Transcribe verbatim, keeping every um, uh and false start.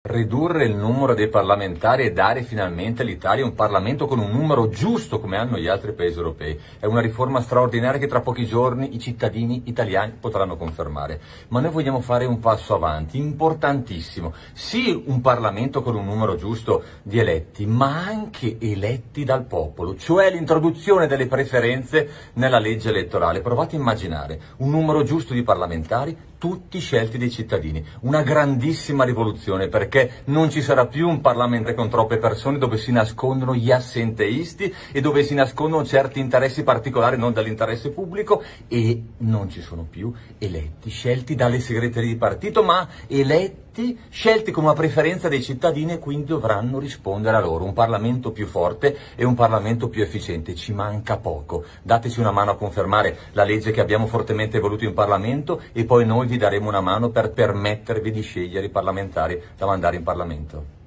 Ridurre il numero dei parlamentari e dare finalmente all'Italia un Parlamento con un numero giusto come hanno gli altri paesi europei. È una riforma straordinaria che tra pochi giorni i cittadini italiani potranno confermare. Ma noi vogliamo fare un passo avanti, importantissimo. Sì, un Parlamento con un numero giusto di eletti, ma anche eletti dal popolo, cioè l'introduzione delle preferenze nella legge elettorale. Provate a immaginare un numero giusto di parlamentari, tutti scelti dai cittadini. Una grandissima rivoluzione, perché non ci sarà più un Parlamento con troppe persone dove si nascondono gli assenteisti e dove si nascondono certi interessi particolari non dall'interesse pubblico, e non ci sono più eletti scelti dalle segreterie di partito, ma eletti scelti con una preferenza dei cittadini, e quindi dovranno rispondere a loro. Un Parlamento più forte e un Parlamento più efficiente. Ci manca poco. Dateci una mano a confermare la legge che abbiamo fortemente voluto in Parlamento, e poi noi vi daremo una mano per permettervi di scegliere i parlamentari da mandare in Parlamento.